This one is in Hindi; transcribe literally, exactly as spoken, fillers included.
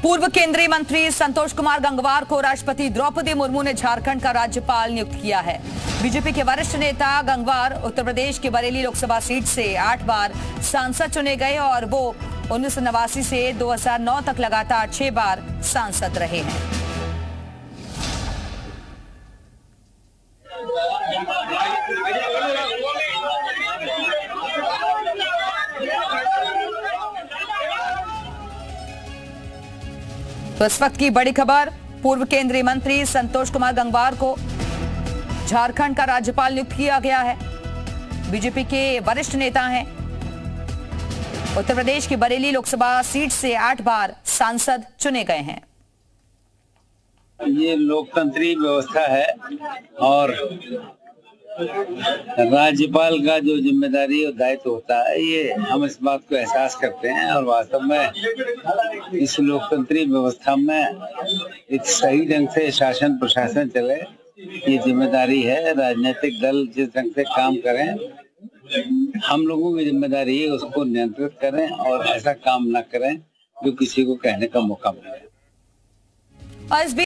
पूर्व केंद्रीय मंत्री संतोष कुमार गंगवार को राष्ट्रपति द्रौपदी मुर्मू ने झारखंड का राज्यपाल नियुक्त किया है। बीजेपी के वरिष्ठ नेता गंगवार उत्तर प्रदेश के बरेली लोकसभा सीट से आठ बार सांसद चुने गए और वो उन्नीस सौ नवासी से दो हज़ार नौ तक लगातार छह बार सांसद रहे हैं। तो इस वक्त की बड़ी खबर, पूर्व केंद्रीय मंत्री संतोष कुमार गंगवार को झारखंड का राज्यपाल नियुक्त किया गया है। बीजेपी के वरिष्ठ नेता हैं, उत्तर प्रदेश की बरेली लोकसभा सीट से आठ बार सांसद चुने गए हैं। ये लोकतंत्री व्यवस्था है और राज्यपाल का जो जिम्मेदारी और दायित्व होता है, ये हम इस बात को एहसास करते हैं और वास्तव में इस लोकतंत्री व्यवस्था में एक सही ढंग से शासन प्रशासन चले, ये जिम्मेदारी है। राजनीतिक दल जिस ढंग से काम करें, हम लोगों की जिम्मेदारी है उसको नियंत्रित करें और ऐसा काम न करें जो किसी को कहने का मौका मिले।